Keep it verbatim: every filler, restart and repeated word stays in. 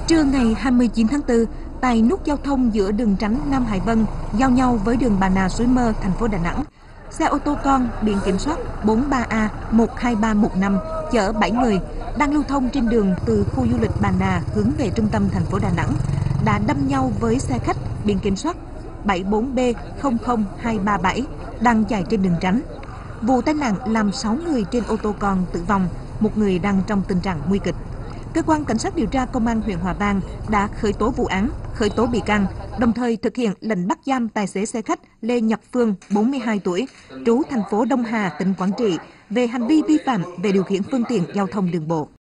Trưa ngày hai mươi chín tháng tư, tại nút giao thông giữa đường Tránh Nam Hải Vân, giao nhau với đường Bà Nà Suối Mơ, thành phố Đà Nẵng, xe ô tô con biển kiểm soát bốn ba A một hai ba một năm chở bảy người đang lưu thông trên đường từ khu du lịch Bà Nà hướng về trung tâm thành phố Đà Nẵng đã đâm nhau với xe khách biển kiểm soát bảy bốn B không không hai ba bảy đang chạy trên đường Tránh. Vụ tai nạn làm sáu người trên ô tô con tử vong, một người đang trong tình trạng nguy kịch. Cơ quan Cảnh sát điều tra Công an huyện Hòa Vang đã khởi tố vụ án, khởi tố bị can, đồng thời thực hiện lệnh bắt giam tài xế xe khách Lê Nhật Phương, bốn mươi hai tuổi, trú thành phố Đông Hà, tỉnh Quảng Trị, về hành vi vi phạm về điều khiển phương tiện giao thông đường bộ.